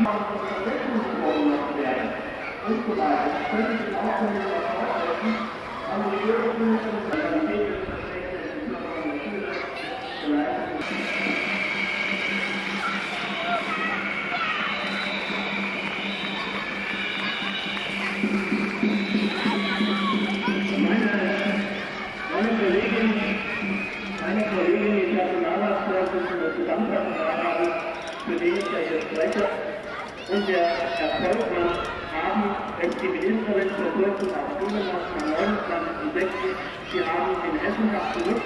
Meine Kollegin, die Personalausvorsitzende des Gesamtvertrags, für den ich ja hier spreche, und der Herr Volkmann haben, wenn die Ministerin vor kurzem auch zugelassen, am 29.06. Sie haben den Hessentag zurück.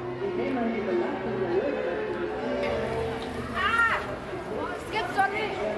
Das gibt's doch nicht!